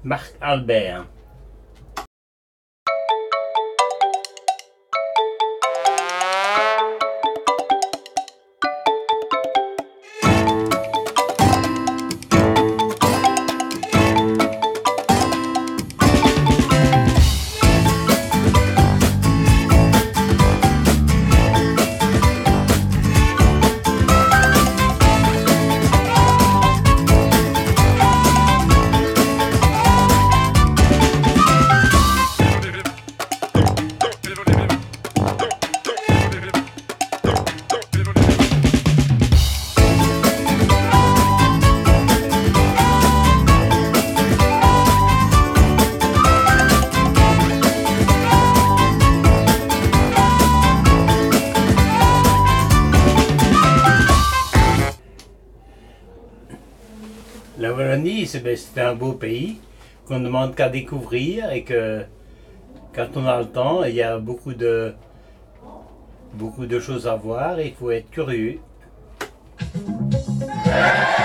Marc Albert. La Wallonie, c'est un beau pays qu'on ne demande qu'à découvrir et que quand on a le temps, il y a beaucoup de choses à voir et il faut être curieux.